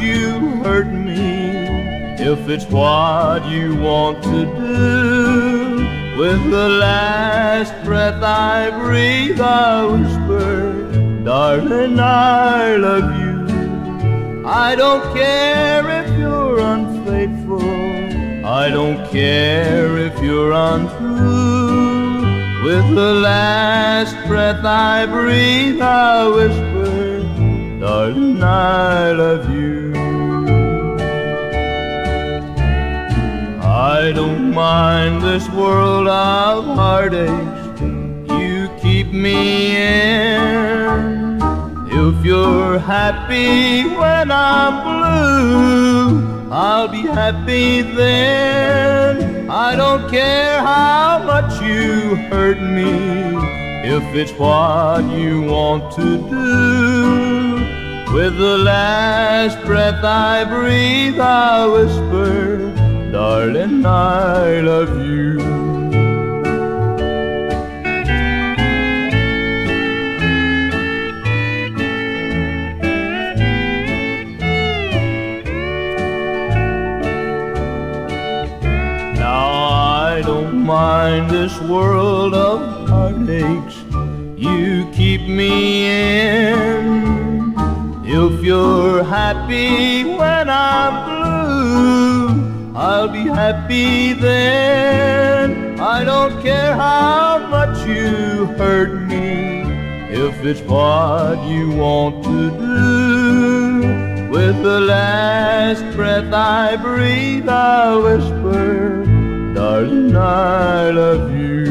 you hurt me. If it's what you want to do, with the last breath I breathe, I whisper, darling, I love you. I don't care if you're unfaithful, I don't care if you're untrue. With the last breath I breathe, I whisper, darling, I love you. I don't mind this world of heartaches you keep me in. If you're happy when I'm blue, I'll be happy then. I don't care how much you hurt me, if it's what you want to do. With the last breath I breathe, I whisper, darling, I love you. Now I don't mind this world of heartaches you keep me in. If you're happy when I'm blue, I'll be happy then. I don't care how much you hurt me, if it's what you want to do. With the last breath I breathe, I whisper, darling, I love you.